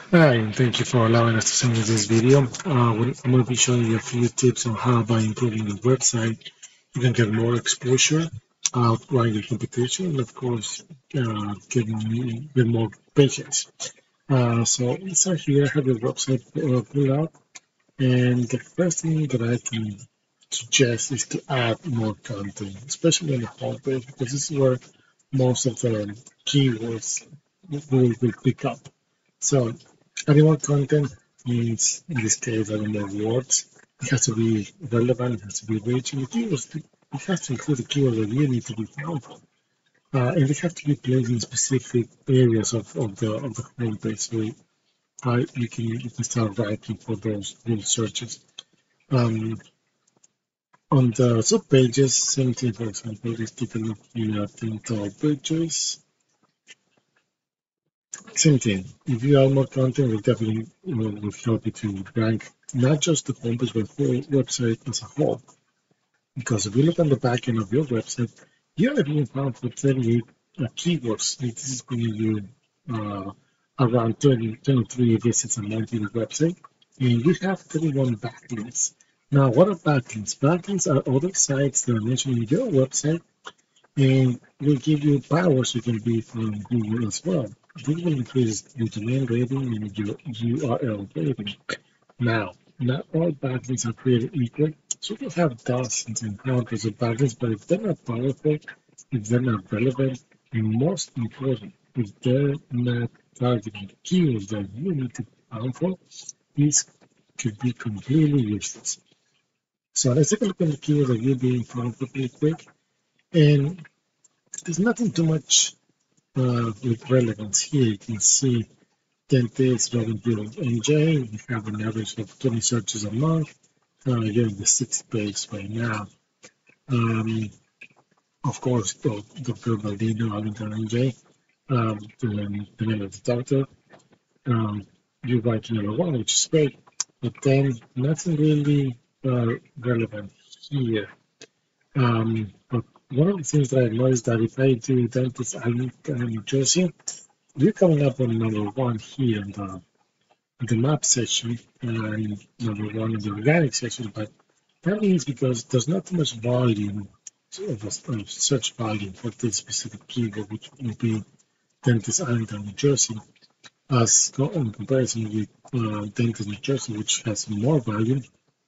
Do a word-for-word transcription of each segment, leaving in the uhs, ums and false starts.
Hi, and thank you for allowing us to send you this video. Uh, we- I'm going to be showing you a few tips on how by improving your website you can get more exposure, outrun your competition, and of course, uh, get, get more patients. Uh, so inside here, I have your website uh, pulled out, and the first thing that I can suggest is to add more content, especially on the homepage, because this is where most of the keywords will, will pick up. So adding more content means, in this case, adding more words. It has to be relevant, it has to be rich, and the keywords, it has to include the keywords that you need to be found for. Uh, and they have to be placed in specific areas of, of the of the homepage, so uh, you can you can start ranking for those Google searches. Um, on the sub pages, same thing. For example, let's take a look here at the top pages. Same thing. If you add more content, it definitely you know, will help you to rank not just the homepage, but the whole website as a whole. Because if you look on the back end of your website, you are being found for thirty-eight uh, keywords. This is bringing you uh, around twenty, twenty-three visits a month to your website, and you have thirty-one backlinks. Now, what are backlinks? Backlinks are other sites that are mentioned in your website and will give you power so you can be from Google as well. This will increase your domain rating and your U R L rating. Now, not all backlinks are created equal, so you can have dozens and hundreds of backlinks, but if they're not powerful, if they're not relevant, and most important, if they're not targeting keywords that you need to account for, these could be completely useless. So let's take a look at the keywords that you're being found for really quick. And there's nothing too much uh, with relevance here. You can see dentist, Robin Bill M J. We have an average of twenty searches a month. Uh, you're in the sixth page right now. Um, of course, Doctor Baldino, Arlington M J, um, the, the name of the doctor. Um, you write number one, which is great, but then nothing really uh, relevant here. Um, but one of the things that I noticed that if I do dentist Arlington, New Jersey, we're coming up on number one here in the, in the map section and number one in the organic section, but that means because there's not too much volume of, of search volume for this specific keyword, which would be Dentist Arlington, New Jersey, as in comparison with uh, Dentist New Jersey, which has more volume.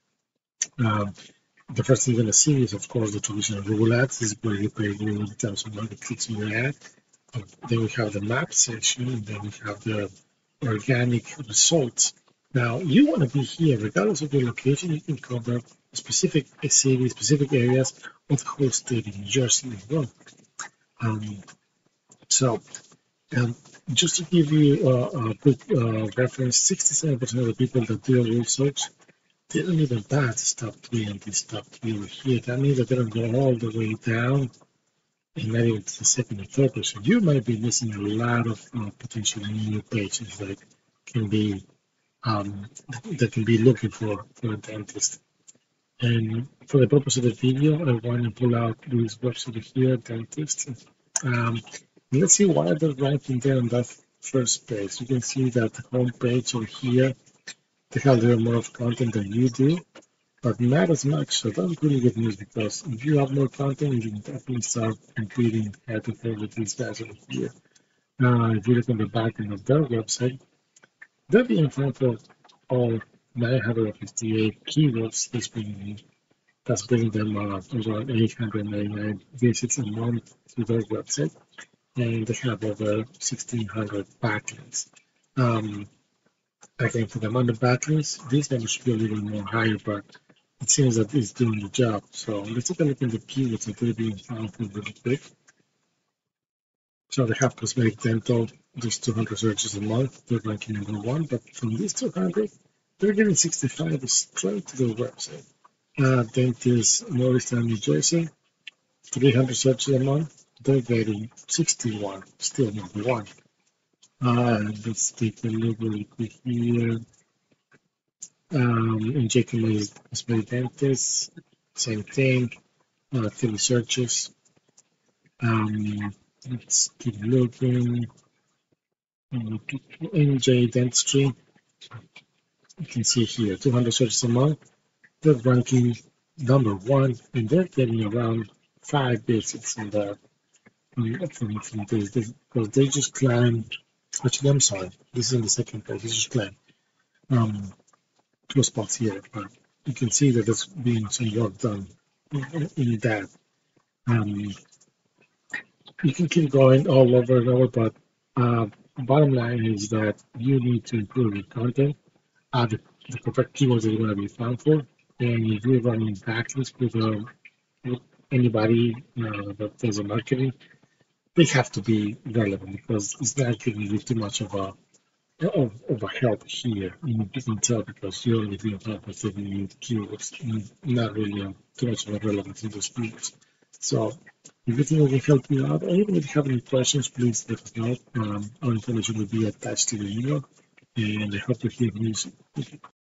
Um, the first thing you're going to see is, of course, the traditional Google Ads. This is where you pay Google in terms of number of clicks on your ad. Then we have the map section, and then we have the organic results. Now, you want to be here, regardless of your location, you can cover specific cities, specific areas of the whole state of New Jersey as well. Um, so, um, just to give you uh, a quick uh, reference, sixty-seven percent of the people that do a Google search didn't even pass top three and this top three over here. That means that they don't go all the way down and not even to the second or third person. You might be missing a lot of uh, potential new pages that can be um, that can be looking for for a dentist. And for the purpose of the video, I want to pull out this website here, dentist. Um, let's see why they're ranking there on that first page. You can see that the home page over here, they have a little more of content than you do, but not as much. So that's really good news because if you have more content, you can definitely start competing head to head with these guys over here. Uh, if you look on the back end of their website, they're being found for all nine hundred fifty-eight keywords this bringing that's bringing them uh, around eight hundred ninety-nine visits a month to their website, and they have over sixteen hundred backlinks. Um, again, for the amount of backlinks, these numbers should be a little more higher, but it seems that it's doing the job. So let's take a look at the keywords that they're being found for really quick. So they have cosmetic dental, there's two hundred searches a month, they're ranking number one, but from these two hundred, they're getting sixty-five straight to their website. Uh, dentist Morristown, New Jersey, three hundred searches a month, they're getting sixty-one, still number one. Uh, let's take a look really quick here. Um, in J K Cosmetic Dentist, same thing, uh, thirty searches. Um, let's keep looking. N J Dentistry, you can see here, two hundred searches a month. They're ranking number one, and they're getting around five visits in the from, from this, because they just climbed. Actually, I'm sorry, this is in the second place. They just climbed um, two spots here, but you can see that there's been some work done in, in that. Um, you can keep going all over and over, but uh, bottom line is that you need to improve your content, uh, the, the correct keywords that you're going to be found for, and if you're running backlinks with, uh, with anybody uh, that does a marketing, they have to be relevant because it's not giving you too much of a of, of a help here. You can tell because you're only doing purpose giving you keywords, not really uh, too much of a relevance in those keywords. So if you think we can help you out, or even if you have any questions, please let us know. Um, our information will be attached to the email, and I hope to hear from you soon.